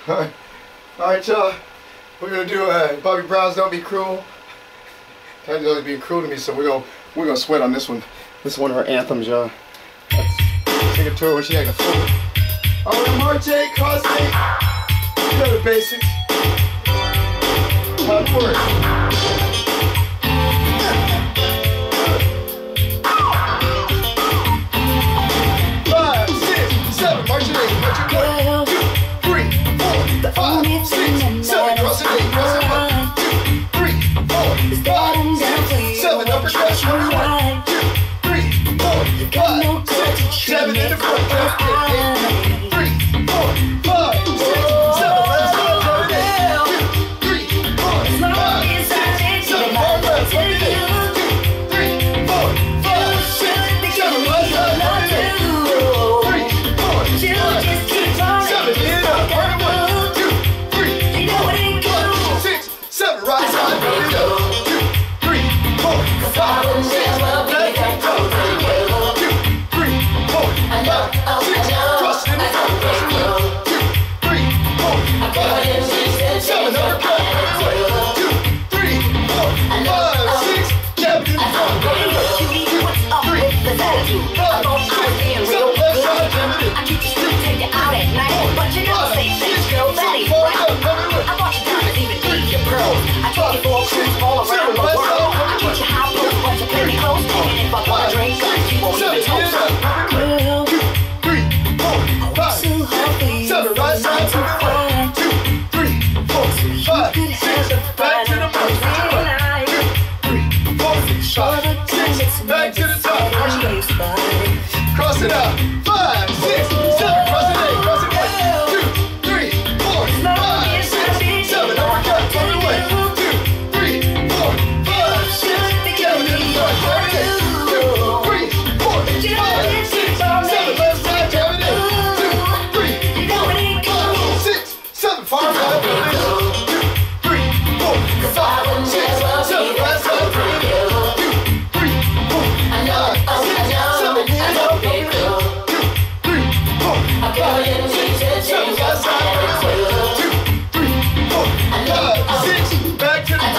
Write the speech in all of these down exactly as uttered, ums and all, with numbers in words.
Alright, alright, y'all. We're gonna do uh, Bobby Brown's Don't Be Cruel. Tiny's always being cruel to me, so we're gonna we're gonna sweat on this one. This is one of her anthems, y'all. Take it to her when she acting a fool. Alright, Marte, Cosme. You know the basics. Time for it. Five, six, seven, march it eight, march it one, two, three, four, five, six, seven, cross it eight, cross it one, two, three, four, five, six, seven, uppercut, one, one, two, three, four, five, six, seven, in the front, eight, eight, three, four, five, six, seven, last one, seven, eight, two, three, four, five, six, seven, hard left, one, eight, two, three, four, five, six, seven, last one, seven, eight, three, four, five, six, seven, in up, one, one, two, three, four, five, six, seven, right side, one, two, three, four, five, six, left hand, two, three, four, five, six, cross it in the front, cross it one, two, three, four, five, six, seven, uppercut, one, two, three, four, five, six, jab it in the front, one, two, three, four, five, six, seven, left side, jab it in. I keep you straight, take you out at night, but you never say thanks, girl, that ain't right. I bought you diamonds, even did your pearls. I took you for a cruise all around the world. I get you high clothes, but you pretty close. And if I want a drink, you won't even toast. Girl, two, three, four, five, six, seven, right side to the left, two, three, four, five, six, back to the front, one, two, three, four, five, six, back to the top, cross it out, five, six, seven, cross it eight, cross it one, two, three, four, five, six, seven, uppercut, turn it away, two, three, four, five, six, seven, in the front, turn it in, two, three, four, five, six, seven, left side, jab it in, two, three, four, five, six, seven, far right, two, three, four, five, six, seven, left side, turn it in, two, three, four, five, six, seven, in up, two, three, four, five, six, seven, left side, two, three, four, five, six, back to the top,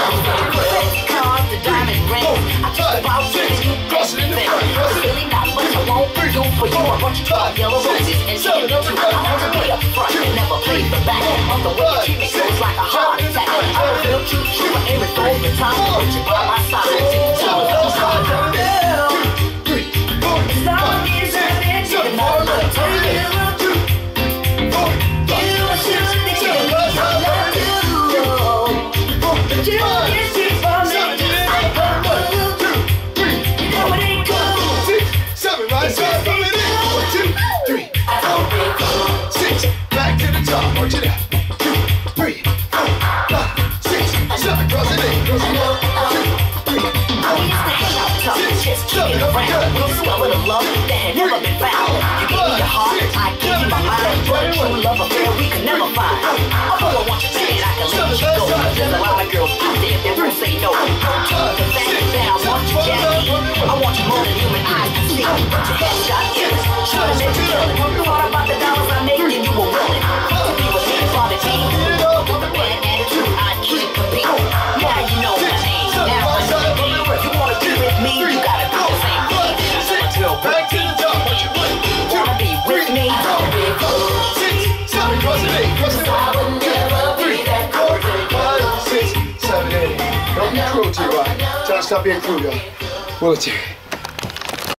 Cars, the diamond rings. I just about finish you cross it in the front, cross it in. really not much I won't do for you. I want you to try yellow roses and seven, shit. I want to play up front and never play the back. On the way you treat me goes like a heart attack. I feel cute, you are aiming for the time. Put you by my side, six, seven, left side. Three, four, five, six, seven, far left, turn it in, two, four, five, six, seven, left side, turn it in, four, five, six, seven, in up, one, two, three, four, five, six, seven, right side, turn it in, one, two, three, four, five, six, back to the top, march it out, two, three, four, five, six, seven, cross it eight, cross it one, two, three, I four, used to hang out tough, six, just seven, kidding around. uppercut, We'll discover the love that had never been found. You gave me your heart, I gave you my mind. But a true love affair we could never find. Although I want you dead, I can let you go. There's a lot of girls out there that won't say no. Don't you the fact that I want you, Jackie. I want you more than human eyes can see. But your headshot killers, sure to make you killing. Thought about the dollars I make and you were willing to be with me for the team. With a bad attitude, I'd keep a beat. Now you know my name. Now I know the game. You wanna be with me, you gotta do the same thing. back to the top, march it one, two, Be with me, four, six, seven, cross it eight, cross it one, two, three, four, five, six, seven, eight. Don't be cruel to your body. Try to stop being cruel, y'all. Will it you?